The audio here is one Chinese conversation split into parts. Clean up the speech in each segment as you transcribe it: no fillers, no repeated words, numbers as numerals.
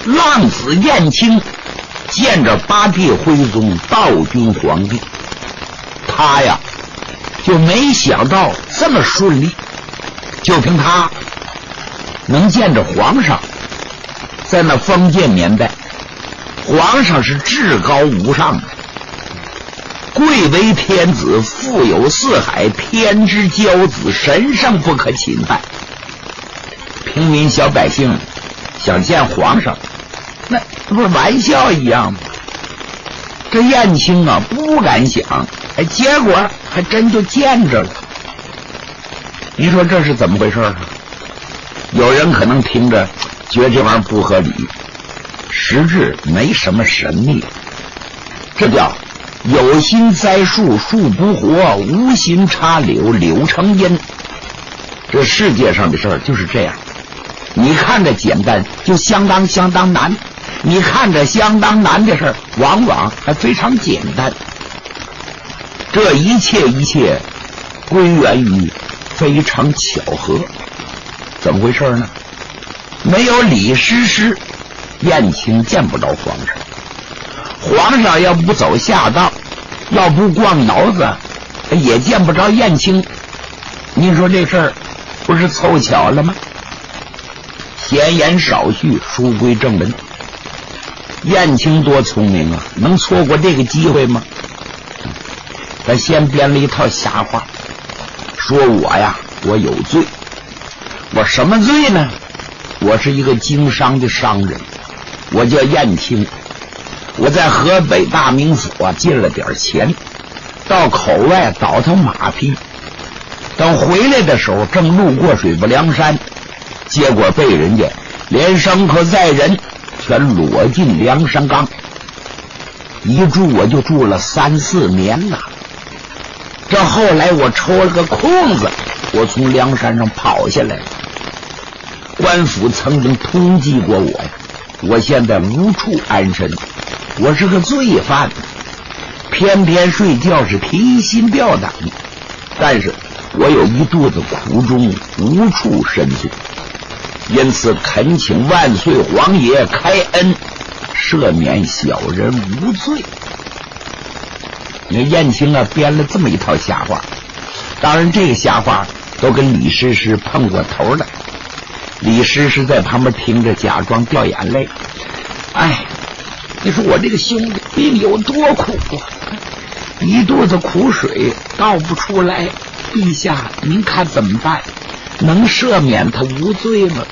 浪子燕青见着八帝徽宗道君皇帝，他呀就没想到这么顺利，就凭他能见着皇上。在那封建年代，皇上是至高无上的，贵为天子，富有四海，天之骄子，神圣不可侵犯。平民小百姓想见皇上，那不是玩笑一样吗？这燕青啊不敢想，结果还真就见着了。你说这是怎么回事啊？有人可能听着觉得这玩意儿不合理，实质没什么神秘，这叫有心栽树树不活，无心插柳柳成荫。这世界上的事儿就是这样，你看着简单就相当难，你看着相当难的事儿往往还非常简单。这一切归源于非常巧合。怎么回事呢？没有李师师，燕青见不着皇上。皇上要不走下道，要不逛窑子，也见不着燕青。您说这事儿不是凑巧了吗？闲言少叙，书归正文。燕青多聪明啊，能错过这个机会吗？他先编了一套瞎话，说我有罪。我什么罪呢？我是一个经商的商人，我叫燕青，我在河北大名府借了点钱，到口外倒腾马匹，等回来的时候正路过水泊梁山，结果被人家连牲口载人全裸进梁山岗，一住我就住了3、4年了。这后来我抽了个空子，我从梁山上跑下来了。官府曾经通缉过我呀，我现在无处安身，我是个罪犯，偏偏睡觉是提心吊胆，但是我有一肚子苦衷，无处申诉，因此恳请万岁皇爷开恩，赦免小人无罪。那燕青啊编了这么一套瞎话，当然这个瞎话都跟李师师碰过头了。李师师在旁边听着，假装掉眼泪。你说我这个兄弟病有多苦啊，一肚子苦水倒不出来，陛下您看怎么办？能赦免他无罪吗？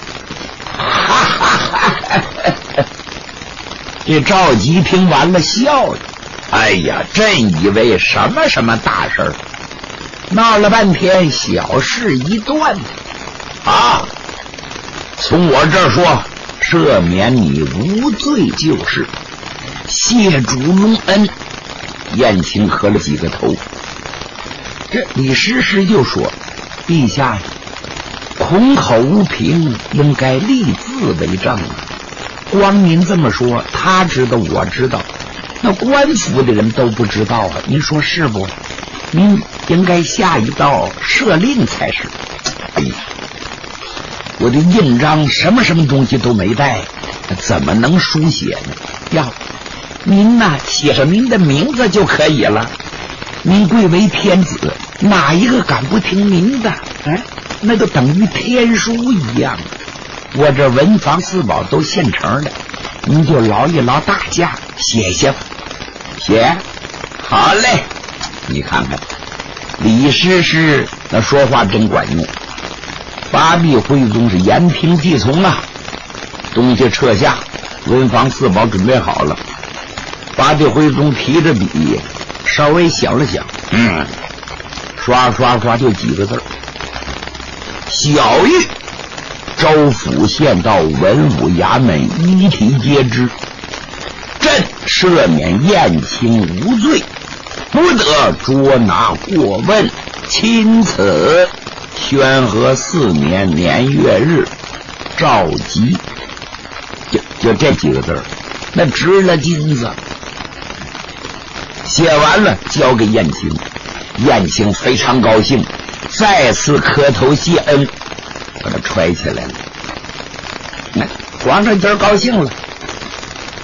这赵吉听完了笑了，真以为什么大事儿，闹了半天小事一段啊！从我这儿说，赦免你无罪就是，谢主隆恩。燕青磕了几个头。这李师师就说：“陛下，孔口无凭，应该立字为证啊。光您这么说，他知道，我知道，那官府的人都不知道啊。您说是不？您应该下一道赦令才是。我的印章什么东西都没带，怎么能书写呢？您呐，写上您的名字就可以了。您贵为天子，哪一个敢不听您的？那就等于天书一样。我这文房四宝都现成的，您就劳一劳大驾，写写。写，好嘞。你看看，李师师那说话真管用。八帝徽宗是言听计从啊，东西撤下，文房四宝准备好了。八帝徽宗提着笔，稍微想了想，刷就几个字：小谕，州府县道文武衙门一体皆知，朕赦免燕青无罪，不得捉拿过问，钦此。宣和4年年月日，召集。就这几个字，那值了金子。写完了交给燕青，燕青非常高兴，再次磕头谢恩，把他揣起来了。皇上今儿高兴了，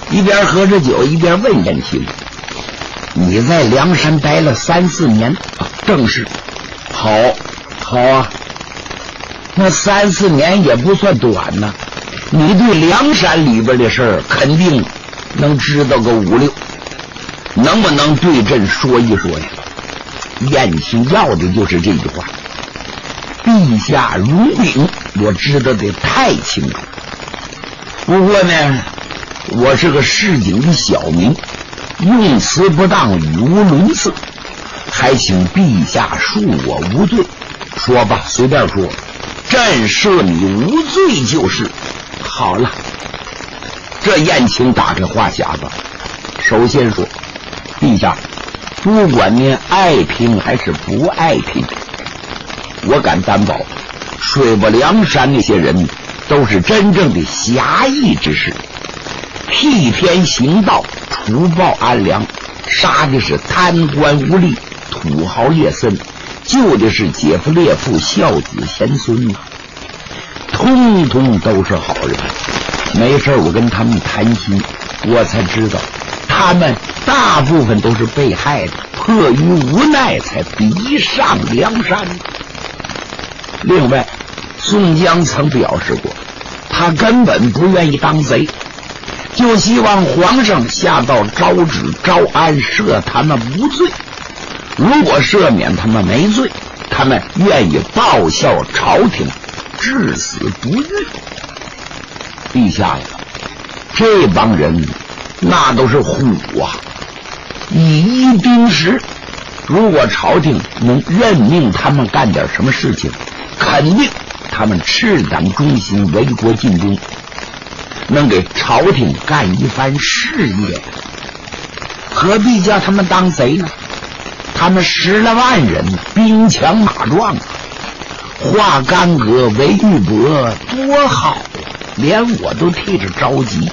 一边喝着酒一边问燕青：“你在梁山待了3、4年？”“正是。”“好啊，那3、4年也不算短呢。你对梁山里边的事儿肯定能知道个5、6，能不能对朕说一说呀？”燕青要的就是这句话。陛下如禀，我知道的太清楚。不过呢，我是个市井的小民，用词不当，语无伦次，还请陛下恕我无罪。说吧，随便说，朕赦你无罪就是。好了，这燕青打开话匣子，首先说，陛下，不管您爱听还是不爱听，我敢担保，水泊梁山那些人都是真正的侠义之士，替天行道，除暴安良，杀的是贪官污吏、土豪劣绅，救的是劫富烈妇、孝子贤孙呐，通通都是好人。没事我跟他们谈心，我才知道他们大部分都是被害的，迫于无奈才逼上梁山。另外，宋江曾表示过，他根本不愿意当贼，就希望皇上下道诏旨招安，赦他们无罪。如果赦免他们没罪，他们愿意报效朝廷，至死不渝。陛下呀，这帮人那都是虎啊，以一盯十。如果朝廷能任命他们干点什么事情，肯定他们赤胆忠心，为国尽忠，能给朝廷干一番事业。何必叫他们当贼呢？他们10来万人，兵强马壮，化干戈为玉帛，多好，连我都替着着急。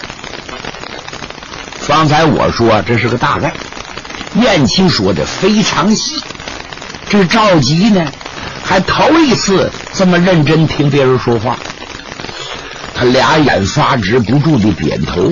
方才我说这是个大概，燕青说的非常细。这赵吉呢，还头一次这么认真听别人说话，他俩眼发直，不住地点头。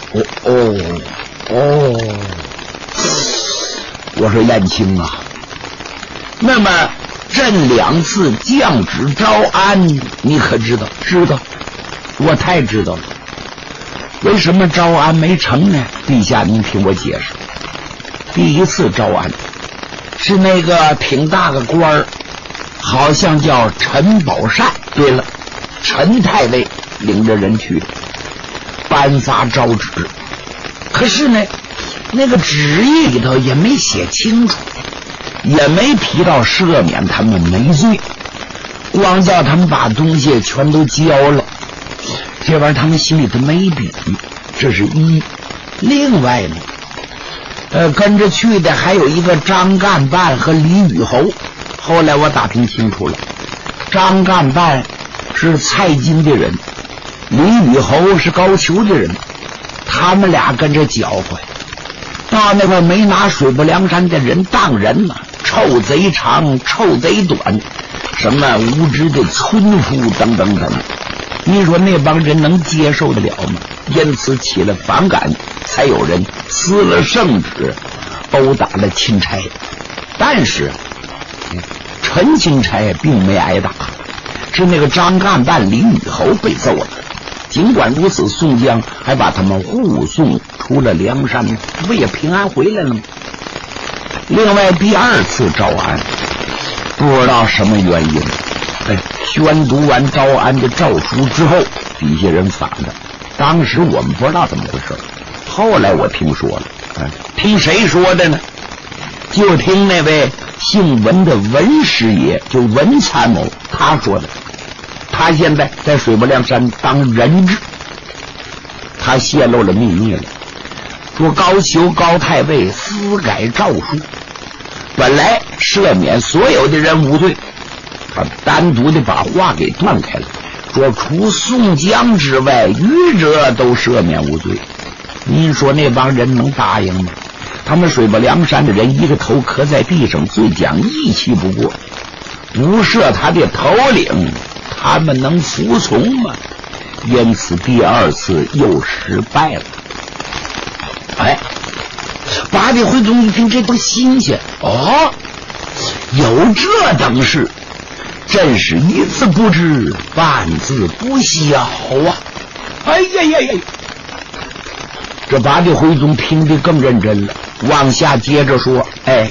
我说燕青啊，那么朕2次降旨招安，你可知道？知道，我太知道了。为什么招安没成呢？陛下您听我解释。第一次招安是那个挺大个官儿，好像叫陈宝善，对了，陈太尉领着人去的，颁发诏旨。可是呢，那个旨意里头也没写清楚，也没提到赦免他们没罪，光叫他们把东西全都交了。这玩意儿他们心里头没底，这是一。另外呢，跟着去的还有一个张干办和李宇侯。后来我打听清楚了，张干办是蔡京的人，李宇侯是高俅的人，他们俩跟着搅和，到那块没拿水泊梁山的人当人嘛，臭贼长，臭贼短，什么无知的村夫等等等。你说那帮人能接受得了吗？因此起了反感，才有人撕了圣旨，殴打了钦差。但是陈钦差并没挨打，是那个张干办李宇侯被揍了。尽管如此，宋江还把他们护送出了梁山，不也平安回来了吗？另外第2次招安，不知道什么原因，宣读完招安的诏书之后，底下人反了。当时我们不知道怎么回事，后来我听说了。听谁说的呢？就听那位姓文的文师爷，就文参谋，他说的。他现在在水泊梁山当人质，他泄露了秘密了，说高俅高太尉私改诏书，本来赦免所有的人无罪，他单独的把话给断开了，说除宋江之外，余者都赦免无罪。您说那帮人能答应吗？他们水泊梁山的人一个头磕在地上，最讲义气不过，不赦他的头领，他们能服从吗？因此第2次又失败了。 哎，八弟回宗一听这多新鲜哦，有这等事，真是一字不知半字不晓啊！哎呀呀呀！这八弟回宗听得更认真了，往下接着说：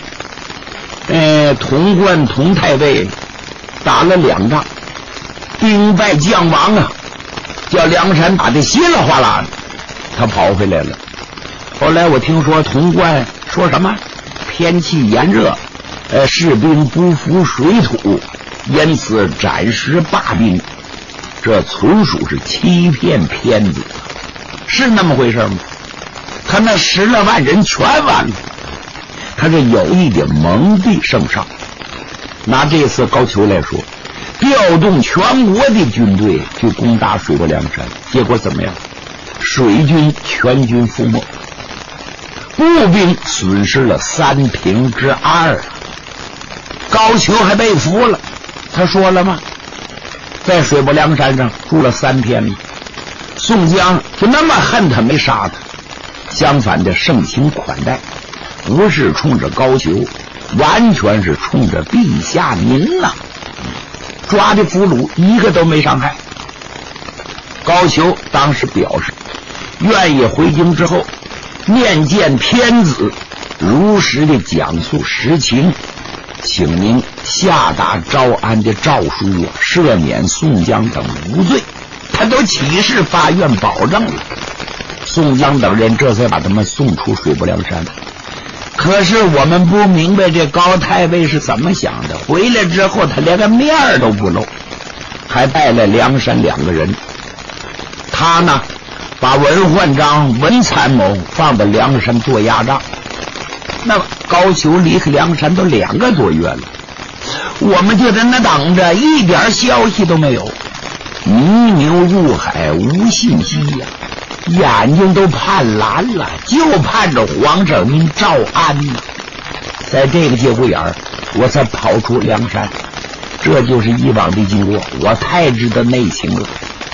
潼关佟太尉打了2仗，兵败将亡啊，叫梁山打得稀里哗啦的，他跑回来了。后来我听说潼关说什么天气炎热，士兵不服水土，因此暂时罢兵，这纯属是欺骗骗子，是那么回事吗？他那10来万人全完了，他这有一点蒙蔽圣上。拿这次高俅来说，调动全国的军队去攻打水泊梁山，结果怎么样？水军全军覆没，步兵损失了3平之2。高俅还被俘了，他说了吗？在水泊梁山上住了3天，宋江就那么恨他没杀他，相反的盛情款待，不是冲着高俅，完全是冲着陛下您啊！抓的俘虏一个都没伤害。高俅当时表示愿意回京之后面见天子，如实的讲述实情，请您下达招安的诏书啊，赦免宋江等无罪。他都起誓发愿保证了，宋江等人这才把他们送出水泊梁山。可是我们不明白这高太尉是怎么想的，回来之后他连个面都不露，还带来梁山2个人。他呢把文焕章、文参谋放到梁山做压帐。那么高俅离开梁山都2个多月了，我们就在那等着，一点消息都没有。泥牛入海无信息呀，眼睛都盼蓝了，就盼着皇上您诏安呢。在这个节骨眼儿，我才跑出梁山，这就是以往的经过，我太知道内情了。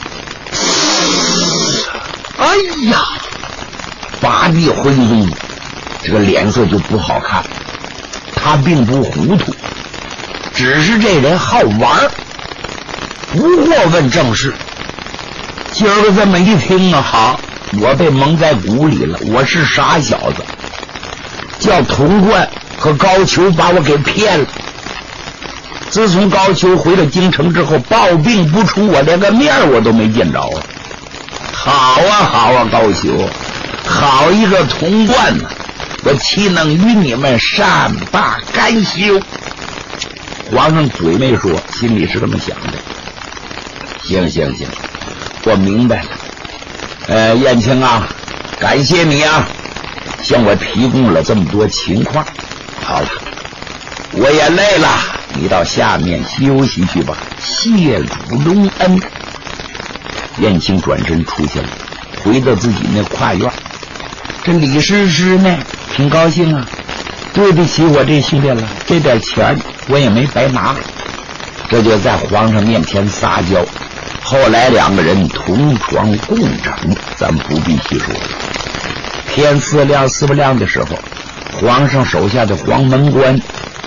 哎呀，八弟回宗这个脸色就不好看，他并不糊涂，只是这人好玩，不过问正事。今儿个这么一听啊，好，我被蒙在鼓里了，我是傻小子，叫潼关和高俅把我给骗了。自从高俅回了京城之后，抱病不出，我连个面我都没见着啊。好啊好啊，高俅，好一个潼关呢，我岂能与你们善罢甘休？皇上嘴没说，心里是这么想的。行，我明白了。燕青啊，感谢你啊，向我提供了这么多情况。好了，我也累了，你到下面休息去吧，谢主隆恩。燕青转身出去了，回到自己那跨院。这李师师呢，挺高兴啊，对得起我这兄弟了，这点钱我也没白拿。这就在皇上面前撒娇。后来2个人同床共枕，咱们不必细说了。天4不亮的时候，皇上手下的黄门官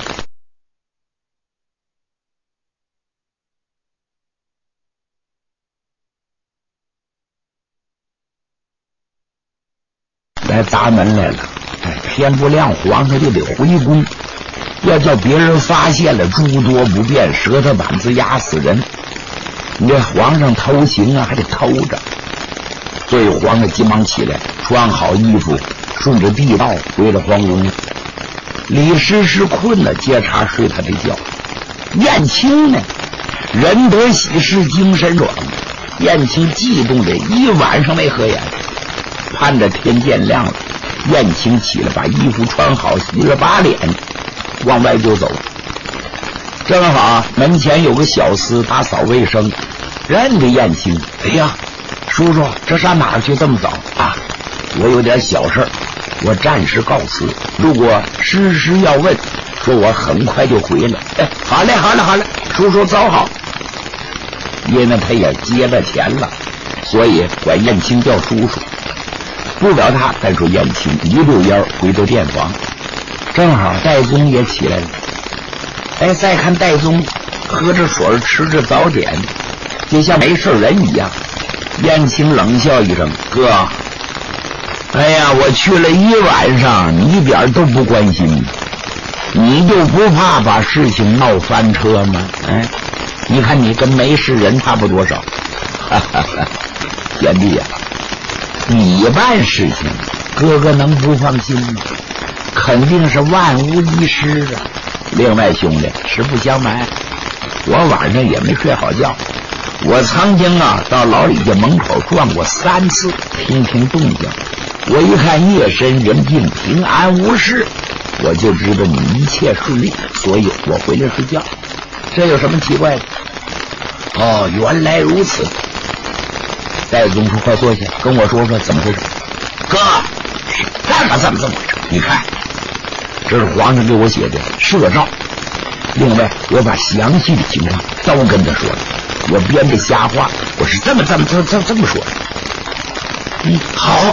来砸门来了。天不亮，皇上就得回宫，要叫别人发现了，诸多不便，舌头板子压死人。你这皇上偷情啊，还得偷着。所以皇上急忙起来，穿好衣服，顺着地道回了皇宫。李师师困了，接茬睡他的觉。燕青呢，人得喜事精神爽，燕青悸动着一晚上没合眼，盼着天渐亮了，燕青起来把衣服穿好，洗了把脸，往外就走。正好门前有个小厮打扫卫生，认得燕青。哎呀，叔叔，这上哪儿去这么早啊？我有点小事，我暂时告辞。如果诗诗要问，说我很快就回来。好嘞，叔叔走好。因为他也接了钱了，所以管燕青叫叔叔。 不表他，单说燕青一溜烟回到店房，正好戴宗也起来了。哎，再看戴宗喝着水吃着早点，就像没事人一样。燕青冷笑一声：“哥，哎呀，我去了一晚上，你一点都不关心，你就不怕把事情闹翻车吗？哎，你看你跟没事人差不多少。哈哈哈，贤弟呀，你办事情，哥哥能不放心吗？肯定是万无一失啊。另外兄弟，实不相瞒，我晚上也没睡好觉。我曾经到老李家门口转过3次，听听动静。我一看夜深人静，平安无事，我就知道你一切顺利，所以我回来睡觉。这有什么奇怪的？哦，原来如此。戴宗说：“快坐下，跟我说说怎么回事。”哥，这么回事？你看，这是皇上给我写的摄诏。另外，我把详细的情况都跟他说了。我编的瞎话，我是这么说的。好。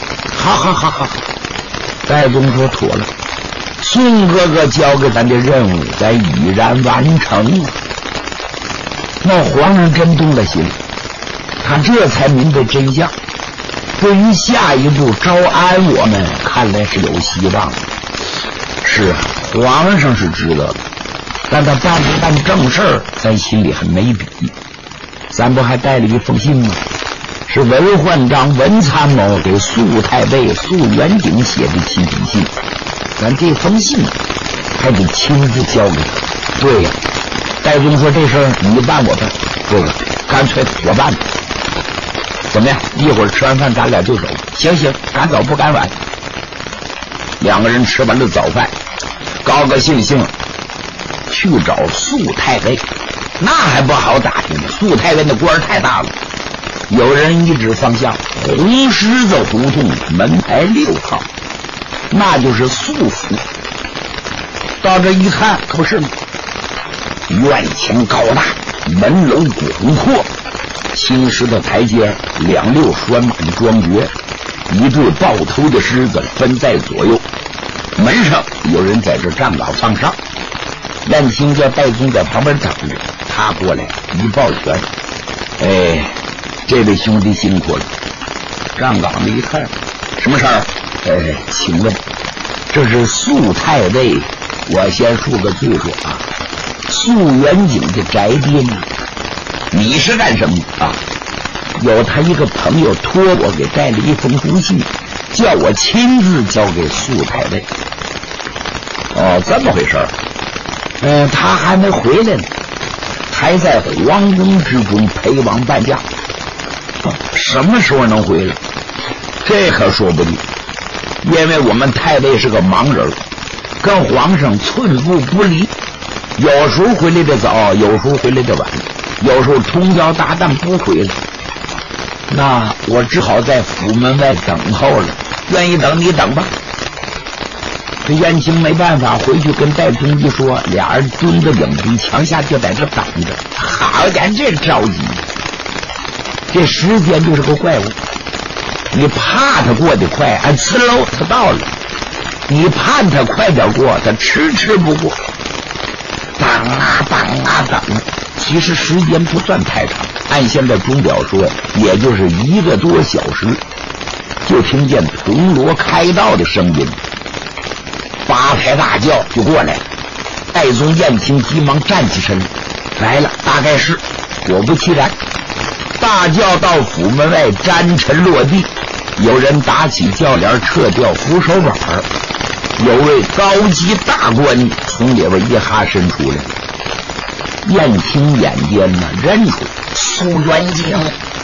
戴宗说：“妥了，宋哥哥交给咱的任务，咱已然完成了。”那皇上真动了心，他这才明白真相。对于下一步招安我们，看来是有希望的。是啊，皇上是知道的，但他办不办正事儿，咱心里还没底。咱不还带了一封信吗？是文焕章文参谋给肃太尉肃元景写的亲笔信，咱这封信还得亲自交给他。对呀，戴宗说：“这事儿你办我办，哥哥，干脆我办吧。怎么样？一会儿吃完饭咱俩就走。”行，赶早不赶晚。两个人吃完了早饭，高高兴兴去找肃太尉。那还不好打听呢，肃太尉的官太大了。有人一指方向，红狮子胡同门牌6号，那就是肃府。到这一看，可不是吗？院墙高大，门楼广阔，青石的台阶，2溜拴满庄爵，一对抱头的狮子分在左右。门上有人在这站岗放哨。燕青叫戴宗在旁边等着，他过来一抱拳：“哎，这位兄弟辛苦了。”站岗的一看，什么事儿？请问这是肃太尉，我先恕个罪过啊，肃元景的宅邸呢？你是干什么啊？有他一个朋友托我给带了一封书信，叫我亲自交给肃太尉。哦，这么回事儿。他还没回来呢，还在皇宫之中陪王伴驾。什么时候能回来？这可说不定，因为我们太尉是个盲人，跟皇上寸步不离，有时候回来的早，有时候回来的晚，有时候通宵达旦不回来。那我只好在府门外等候了，愿意等你等吧。这燕青没办法，回去跟戴宗一说，俩人蹲个影壁墙下就在这等着。好家伙，这着急，这时间就是个怪物。你怕他过得快，呲溜他到了；你盼他快点过，他迟不过。等等，其实时间不算太长，按现在钟表说，也就是1个多小时，就听见铜锣开道的声音。8抬大轿就过来了，戴宗燕青急忙站起身来了，大概是。果不其然，大轿到府门外沾尘落地，有人打起轿帘，撤掉扶手板，有位高级大官从里边一哈伸出来。燕青眼尖呢，认出肃元景，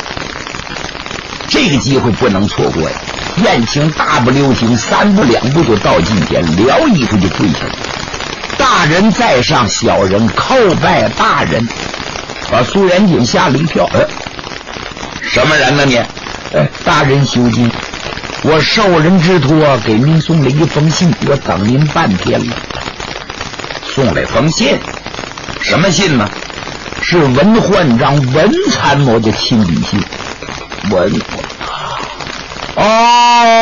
这个机会不能错过呀。燕青大步流星，3步2步就到近前，撩衣服就跪下了。大人在上，小人叩拜大人。把苏元景吓了一跳。什么人呢你？大人休惊，我受人之托给您送了一封信，我等您半天了。送了封信？什么信呢？是文焕章文参谋的亲笔信。哦，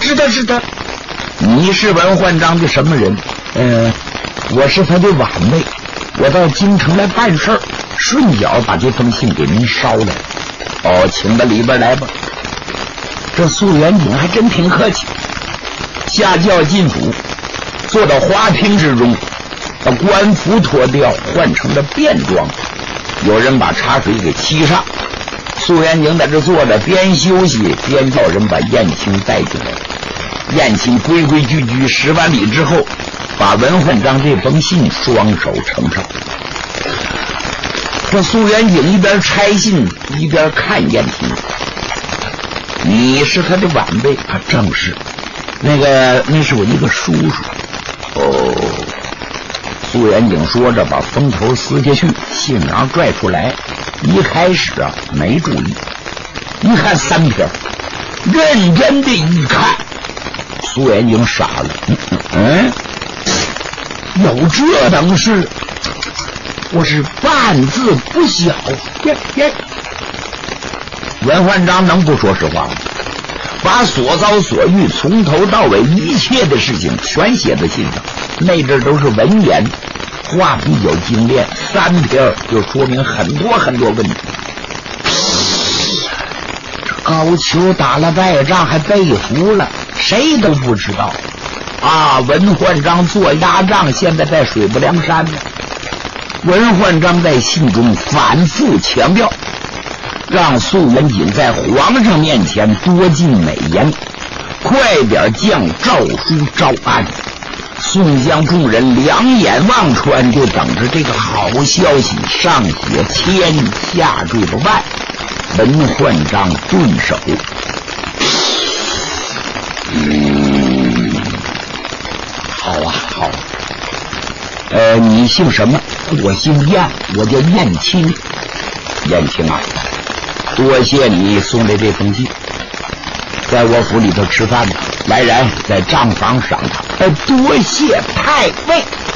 知道知道。 你是文焕章的什么人？ 我是他的晚辈，我到京城来办事儿，顺脚把这封信给您捎来。 哦，请到里边来吧。 这肃元景还真挺客气， 下轿进府，坐到花厅之中，把官服脱掉，换成了便装。有人把茶水给沏上，肃元景在这坐着，边休息边叫人把燕青带进来。燕青规规矩矩施完礼之后，把文焕章这封信双手呈上。这肃元景一边拆信一边看燕青。你是他的晚辈？ 啊，正是。那是我一个叔叔。 哦。苏元景说着，把封头撕下去，信囊拽出来。一开始没注意，一看3篇，认真的一看，苏元景傻了。 有这等事？我是半字不晓。 文焕章能不说实话吗？把所遭所遇从头到尾一切的事情全写在信上，那阵都是文言，话比较精炼，3篇就说明很多很多问题。 高俅打了败仗还被俘了，谁都不知道啊！文焕章做压仗，现在在水泊梁山呢。文焕章在信中反复强调，让肃元景在皇上面前多尽美言，快点降诏书招安。宋江众人两眼望穿，就等着这个好消息。上写千，下坠着万。文焕章顿首。 好啊，好。 你姓什么？ 我姓燕，我叫燕青。 燕青啊，多谢你送来这封信，在我府里头吃饭吧。来人，在账房赏他。 多谢太尉。